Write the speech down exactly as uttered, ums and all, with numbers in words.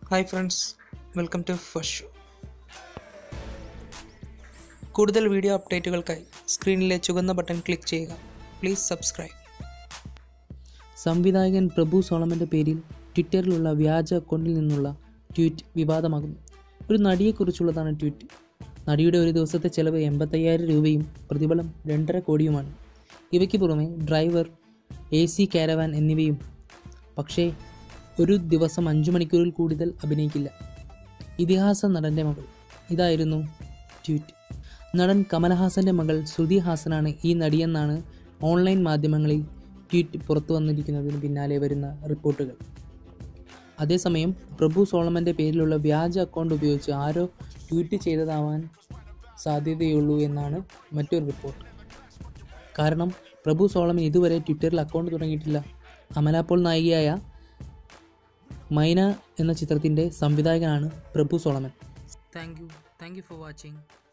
Hi friends, welcome to first show. കൂടുതൽ video അപ്ഡേറ്റുകൾക്കായി സ്ക്രീനിലെ ചുവന്ന ബട്ടൺ ക്ലിക്ക് ചെയ്യുക. Please subscribe. സംവിധായകൻ പ്രഭു സോളമൻ്റെ പേരിൽ ട്വിറ്ററിലുള്ള വ്യാജ അക്കൗണ്ടിൽ നിന്നുള്ള ട്വീറ്റ് വിവാദമാകുന്നു. ഒരു നടിയെക്കുറിച്ചുള്ളതാണ് ട്വീറ്റ്. നടിയുടെ ഒരു ദിവസത്തെ ചെലവ് എൺപത്തയ്യായിരം രൂപയും പ്രതിഫലം രണ്ടര കോടിയുമാണ്. ഇവയ്ക്ക് പുറമെ ഡ്രൈവർ, എ സി കാരവാൻ എന്നിവയും. പക്ഷേ ഒരു ദിവസം അഞ്ചു മണിക്കൂറിൽ കൂടുതൽ അഭിനയിക്കില്ല. ഇതിഹാസ നടൻ്റെ മകൾ. ഇതായിരുന്നു ട്വീറ്റ്. നടൻ കമലഹാസൻ്റെ മകൾ ശ്രുതി ഹാസനാണ് ഈ നടിയെന്നാണ് ഓൺലൈൻ മാധ്യമങ്ങളിൽ ട്വീറ്റ് പുറത്തു വന്നിരിക്കുന്നതിന് പിന്നാലെ വരുന്ന റിപ്പോർട്ടുകൾ. അതേസമയം പ്രഭു സോളമൻ്റെ പേരിലുള്ള വ്യാജ അക്കൗണ്ട് ഉപയോഗിച്ച് ആരോ ട്വീറ്റ് ചെയ്തതാവാൻ സാധ്യതയുള്ളൂ എന്നാണ് മറ്റൊരു റിപ്പോർട്ട്. കാരണം പ്രഭു സോളമൻ ഇതുവരെ ട്വിറ്ററിൽ അക്കൗണ്ട് തുടങ്ങിയിട്ടില്ല. അമല പോൾ നായികയായ മൈന എന്ന ചിത്രത്തിൻ്റെ സംവിധായകനാണ് Prabhu Solomon. Thank you thank you for watching.